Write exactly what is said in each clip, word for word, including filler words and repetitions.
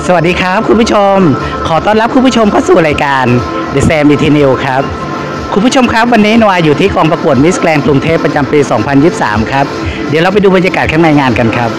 สวัสดีครับคุณผู้ชมขอต้อนรับคุณผู้ชมเข้าสู่รายการ The Sam อี ที News ครับคุณผู้ชมครับวันนี้นวาอยู่ที่กองประกวดมิสแกรนด์กรุงเทพประจำปี สองพันยี่สิบสาม ครับเดี๋ยวเราไปดูบรรยากาศข้างในงานกันครับ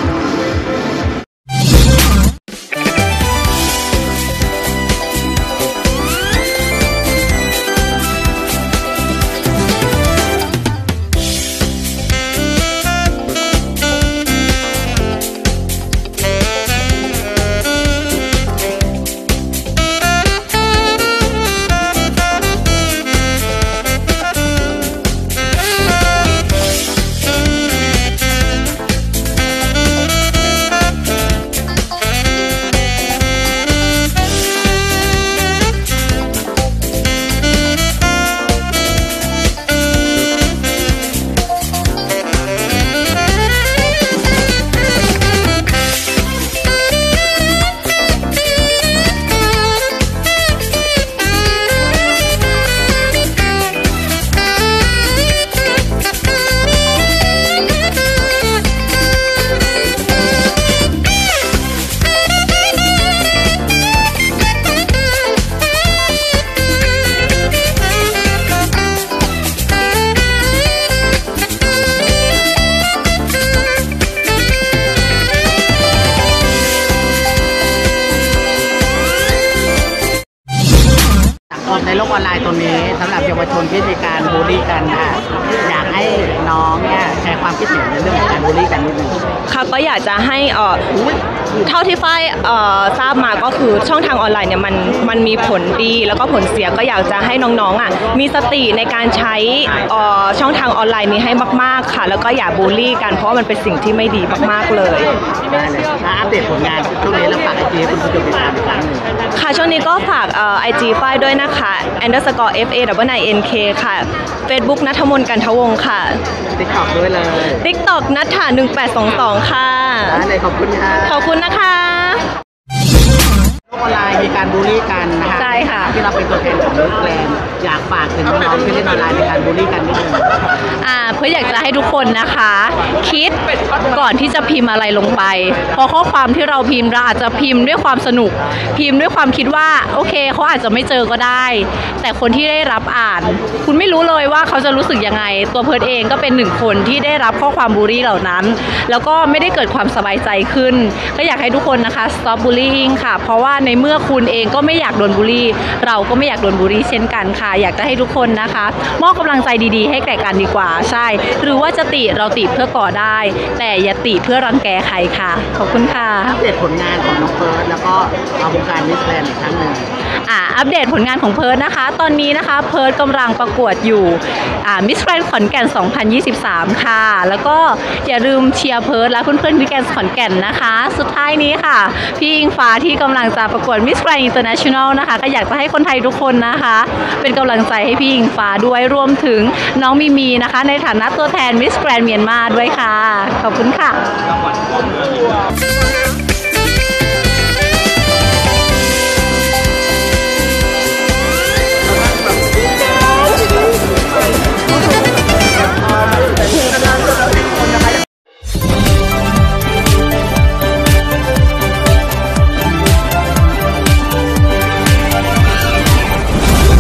ในโลกออนไลน์ตรงนี้สำหรับเยาวชนที่มีการบูลลี่กันค่ะอยากให้น้องเนี่ยแชร์ความคิดเห็นในเรื่องของการบูลลี่กันนิดนึงค่ะก็อยากจะให้เอ่อเท่าที่ฝ้ายเอ่อทราบมาก็คือช่องทางออนไลน์เนี่ยมันมันมีผลดีแล้วก็ผลเสียก็อยากจะให้น้องๆอ่ะมีสติในการใช้เอ่อช่องทางออนไลน์นี้ให้มากๆค่ะแล้วก็อย่าบูลลี่กันเพราะว่ามันเป็นสิ่งที่ไม่ดีมากๆเลยถ้าอัปเดตผลงานช่วงนี้แล้วฝากไอจีคุณผู้ชมติดตามอีกครั้งหนึ่งค่ะช่วงนี้ก็ฝากเอ่อไอจีฝ้ายด้วยนะคะ underscore f a w n n k ค่ะ Facebook ณัฐมนต์กันทวงศ์ค่ะ TikTok ด้วยเลย TikTok นัทธาหนึ่งแปดสองสองค่ะได้เลยขอบคุณค่ะขอบคุณนะคะโลกออนไลน์มีการบูลลี่กันนะคะใช่ค่ะที่เราเป็นตัวแทนของมิสแกรนด์อยากฝากถึงน้องๆที่เล่นออนไลน์ในการบูลลี่กันนิดนึงอ่าเพื่ออยากจะให้ทุกคนนะคะคิดก่อนที่จะพิมพ์อะไรลงไปเพราะข้อความที่เราพิมพ์เราอาจจะพิมพ์ด้วยความสนุกพิมพ์ด้วยความคิดว่าโอเคเขาอาจจะไม่เจอก็ได้แต่คนที่ได้รับอ่านคุณไม่รู้เลยว่าเขาจะรู้สึกยังไงตัวเพิร์ทเองก็เป็นหนึ่งคนที่ได้รับข้อความบูลลี่เหล่านั้นแล้วก็ไม่ได้เกิดความสบายใจขึ้นก็อยากให้ทุกคนนะคะ stop bullying ค่ะเพราะว่าในเมื่อคุณเองก็ไม่อยากโดนบูลลี่เราก็ไม่อยากโดนบูลลี่เช่นกันค่ะอยากจะให้ทุกคนนะคะมอบกำลังใจดีๆให้แก่กันดีกว่าใช่หรือว่าจะติเราติเพื่อก่อได้แต่อย่าติเพื่อรังแกใครค่ะขอบคุณค่ะอัปเดตผลงานของน้องเพิร์ทแล้วก็เอาวงการมิสแกรนด์อีกครั้งหนึ่งอ่าอัปเดตผลงานของเพิร์ทนะคะตอนนี้นะคะเพิร์ทกำลังประกวดอยู่อ่ามิสแกรนด์ขอนแก่นสองพันยี่สิบสามค่ะแล้วก็อย่าลืมเชียร์เพิร์ทและเพื่อนๆมิสแกรนด์ขอนแก่นนะคะสุดท้ายนี้ค่ะพี่อิงฟ้าที่กำลังจะประกวดมิสแกรนด์อินเตอร์เนชั่นแนลนะคะก็อยากจะให้คนไทยทุกคนนะคะเป็นกำลังใจให้พี่อิงฟ้าด้วยรวมถึงน้องมีมีนะคะในฐานะตัวแทนมิสแกรนด์เมียนมาด้วยค่ะขอบคุณค่ะ